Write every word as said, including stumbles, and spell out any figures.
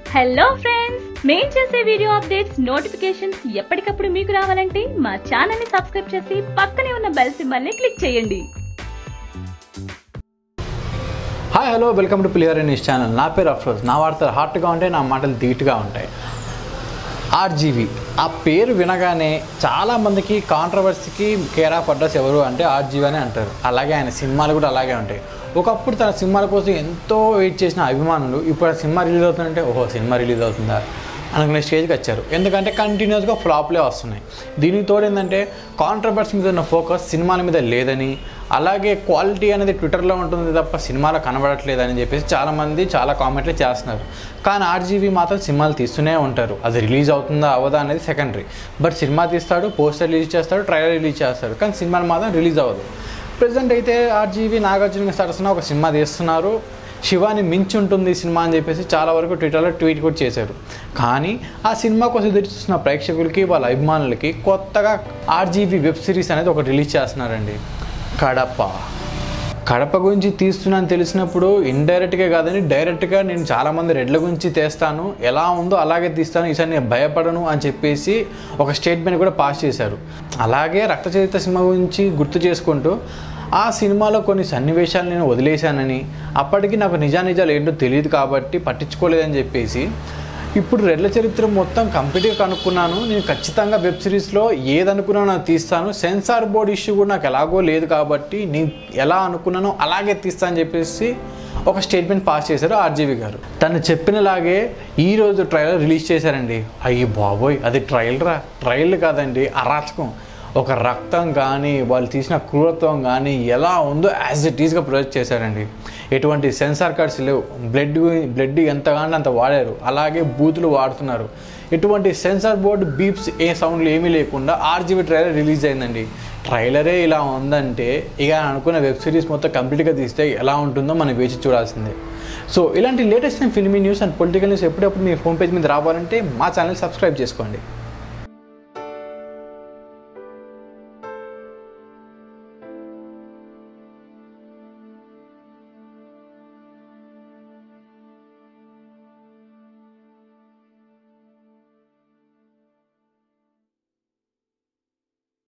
Hello friends, మేము చేసే video updates notifications ఎప్పటికప్పుడు మీకు రావాలంటే మా ఛానల్ ని సబ్స్క్రైబ్ చేసి పక్కనే ఉన్న బెల్ సింబల్ ని క్లిక్ చేయండి. Hi hello welcome to player news channel. నా పేరు అఫ్రోజ్. నా వార్తలు హాట్గా ఉంటాయి, నా మాటలు ధీటుగా ఉంటాయి. ఆర్జీవి ఆ పేరు వినగానే చాలామందికి కాంట్రవర్సీకి కేర్ ఆఫ్ అడ్రస్ ఎవరు అంటే ఆర్జీవి అని అంటారు. అలాగే ఆయన సినిమాలు కూడా అలాగే ఉంటాయి. ఒకప్పుడు తన సినిమాల కోసం ఎంతో వెయిట్ చేసిన అభిమానులు ఇప్పుడు ఆ సినిమా రిలీజ్ అవుతుందంటే ఓహో సినిమా రిలీజ్ అవుతుందా అనుకునే స్టేజ్కి వచ్చారు. ఎందుకంటే కంటిన్యూస్గా ఫ్లాప్లే వస్తున్నాయి. దీనికి తోడు ఏంటంటే కాంట్రవర్సీ మీద ఉన్న ఫోకస్ సినిమాల మీద లేదని, అలాగే క్వాలిటీ అనేది ట్విట్టర్లో ఉంటుంది తప్ప సినిమాలో కనబడట్లేదని చెప్పేసి చాలామంది చాలా కామెంట్లు చేస్తున్నారు. కానీ ఆర్జీవి మాత్రం సినిమాలు తీస్తూనే ఉంటారు. అది రిలీజ్ అవుతుందా అవ్వదా అనేది సెకండరీ. బట్ సినిమా తీస్తాడు, పోస్టర్ రిలీజ్ చేస్తాడు, ట్రైలర్ రిలీజ్ చేస్తాడు, కానీ సినిమాలు మాత్రం రిలీజ్ అవ్వదు. ప్రజెంట్ అయితే ఆర్జీవి నాగార్జున సరసన ఒక సినిమా తీస్తున్నారు. శివాని మించి ఉంటుంది సినిమా అని చెప్పేసి చాలా వరకు ట్విట్టర్లో ట్వీట్ కూడా చేశారు. కానీ ఆ సినిమా కోసం ఎదురు చూస్తున్న ప్రేక్షకులకి, వాళ్ళ అభిమానులకి కొత్తగా ఆర్జీవి వెబ్ సిరీస్ అనేది ఒకటి రిలీజ్ చేస్తున్నారండి. కడప కడప గురించి తీస్తున్నాను తెలిసినప్పుడు ఇండైరెక్ట్గా కాదని డైరెక్ట్గా నేను చాలామంది రెడ్ల గురించి తీస్తాను, ఎలా ఉందో అలాగే తీస్తాను, ఈసారి నేను భయపడను అని చెప్పేసి ఒక స్టేట్మెంట్ కూడా పాస్ చేశారు. అలాగే రక్త చరిత్ర సినిమా గురించి గుర్తు చేసుకుంటూ ఆ సినిమాలో కొన్ని సన్నివేశాలు నేను వదిలేశానని, అప్పటికి నాకు నిజానిజాలు ఏంటో తెలియదు కాబట్టి పట్టించుకోలేదని చెప్పేసి ఇప్పుడు రెడ్ల చరిత్ర మొత్తం కంప్లీట్గా కనుక్కున్నాను, నేను ఖచ్చితంగా వెబ్ సిరీస్లో ఏదనుకున్నానో నాకు తీస్తాను, సెన్సార్ బోర్డ్ ఇష్యూ కూడా నాకు ఎలాగో లేదు కాబట్టి నేను ఎలా అనుకున్నానో అలాగే తీస్తాను అని చెప్పేసి ఒక స్టేట్మెంట్ పాస్ చేశారు ఆర్జీవి గారు. తను చెప్పినలాగే ఈరోజు ట్రైలర్ రిలీజ్ చేశారండి. అయ్యి బాబోయ్, అది ట్రైలరా? ట్రైల్ కాదండి, అరాచకం. ఒక రక్తం కానీ వాళ్ళు తీసిన క్రూరత్వం కానీ ఎలా ఉందో యాజ్ ఇట్ ఈస్గా ప్రొజెక్ట్ చేశారండి. ఎటువంటి సెన్సార్ కార్డ్స్ లేవు. బ్లడ్ బ్లడ్ ఎంత కానీ అంత వాడారు. అలాగే బూతులు వాడుతున్నారు. ఎటువంటి సెన్సార్ బోర్డు బీప్స్ ఏ సౌండ్లు ఏమీ లేకుండా ఆర్జీవి ట్రైలర్ రిలీజ్ అయిందండి. ట్రైలరే ఇలా ఉందంటే ఇక అనుకున్న వెబ్ సిరీస్ మొత్తం కంప్లీట్గా తీస్తే ఎలా ఉంటుందో మనం వేచి చూడాల్సిందే. సో ఇలాంటి latest filmy news and political news ఎప్పుడప్పుడు మీ హోమ్ పేజ్ మీద రావాలంటే మా ఛానల్ సబ్స్క్రైబ్ చేసుకోండి.